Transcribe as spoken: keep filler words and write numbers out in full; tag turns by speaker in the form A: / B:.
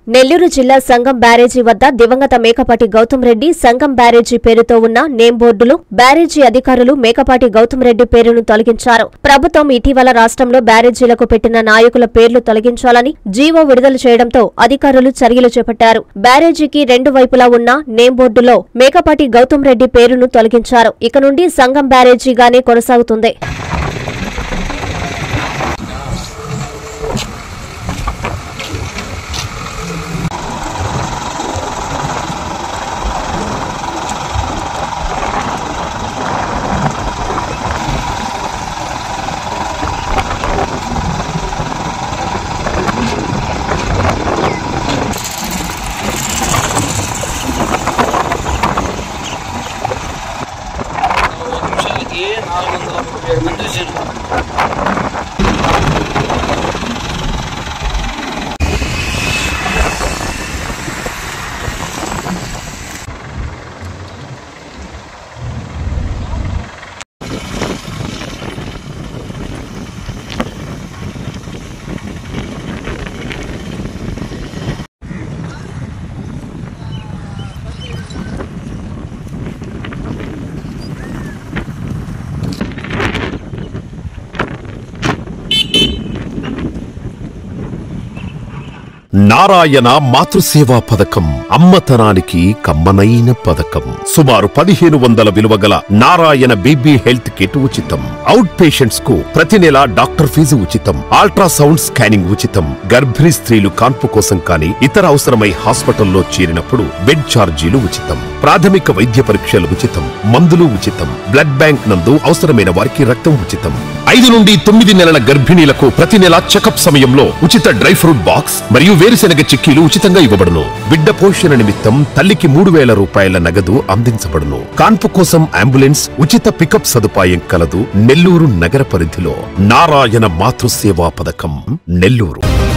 A: నెల్లూరు జిల్లా సంగం బ్యారేజీ వద్ద దివంగత మేకపాటి గౌతమ్ రెడ్డి సంగం బ్యారేజీ పేరుతో ఉన్న నేమ్ బోర్డులు బ్యారేజీ అధికారులు మేకపాటి గౌతమ్ రెడ్డి పేరును తొలగించారు. ప్రభుత్వం ఇటీవల రాష్ట్రంలో బ్యారేజీలకు పెట్టిన నాయకుల పేర్లు తొలగించాలని జీవో విడుదల చేయడంతో అధికారులు చర్యలు చేపట్టారు. బ్యారేజీకి రెండు వైపులా ఉన్న నేమ్ బోర్డులో మేకపాటి గౌతమ్ రెడ్డి పేరును తొలగించారు. ఇక నుండి సంగం బ్యారేజీగానే కొనసాగుతుంది.
B: నాలుగు వందల ముప్పై ఏడు మంది వచ్చారు.
C: నారాయణ మాతృసేవా పథకం అమ్మతనానికి కమ్మనైన పథకం. సుమారు పదిహేను వందల విలువ గల నారాయణ బేబీ హెల్త్ కిట్ ఉచితం. అవుట్ పేషెంట్స్ కు ప్రతి నెల డాక్టర్ ఫీజు ఉచితం. అల్ట్రాసౌండ్ స్కానింగ్ ఉచితం. గర్భిణీ స్త్రీలు కాన్పు కోసం కానీ ఇతర అవసరమై హాస్పిటల్లో చేరినప్పుడు బెడ్ ఛార్జీలు ఉచితం. ప్రాథమిక వైద్య పరీక్షలు ఉచితం. మందులు ఉచితం. బ్లడ్ బ్యాంక్ నందు అవసరమైన వారికి రక్తం ఉచితం. ఐదు నుండి తొమ్మిది నెలల గర్భిణీలకు ప్రతి నెల చెకప్ సమయంలో ఉచిత డ్రై ఫ్రూట్ బాక్స్ మరియు వేరుశెనగ చిక్కీలు ఉచితంగా ఇవ్వబడును. బిడ్డ పోషణ నిమిత్తం తల్లికి మూడు వేల రూపాయల నగదు అందించబడును. కాన్పు కోసం అంబులెన్స్ ఉచిత పికప్ సదుపాయం కలదు. నెల్లూరు నగర పరిధిలో నారాయణ మాతృసేవా పథకం నెల్లూరు.